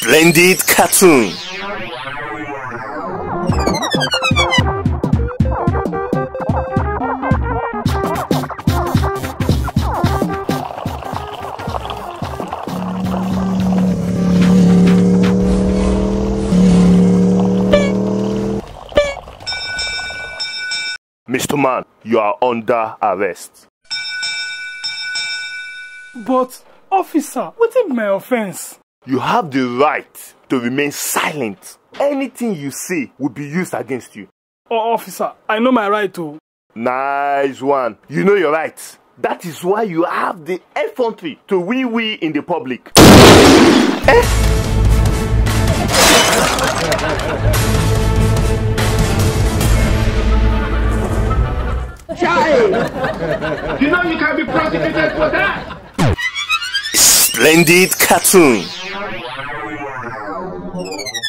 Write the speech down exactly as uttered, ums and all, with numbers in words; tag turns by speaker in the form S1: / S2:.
S1: Splendid cartoon. Mister Man, you are under arrest.
S2: But, officer, what is my offense?
S1: You have the right to remain silent. Anything you say will be used against you.
S2: Oh, officer, I know my right to.
S1: Nice one. You know your right. That is why you have the effrontery to wee-wee in the public. Eh?
S3: Child! You know you can be prosecuted for that!
S1: Splendid cartoon.